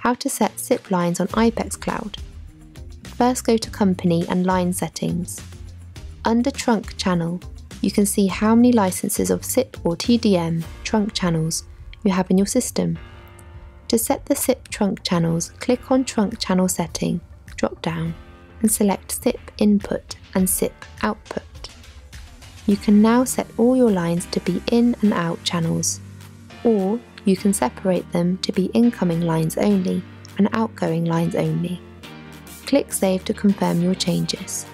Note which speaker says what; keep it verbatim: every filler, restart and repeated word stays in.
Speaker 1: How to set S I P lines on iPECS Cloud. First go to Company and Line Settings. Under Trunk Channel, you can see how many licenses of S I P or T D M trunk channels you have in your system. To set the S I P trunk channels, click on Trunk Channel Setting drop down and select S I P Input and S I P Output. You can now set all your lines to be in and out channels, or you can separate them to be incoming lines only and outgoing lines only. Click Save to confirm your changes.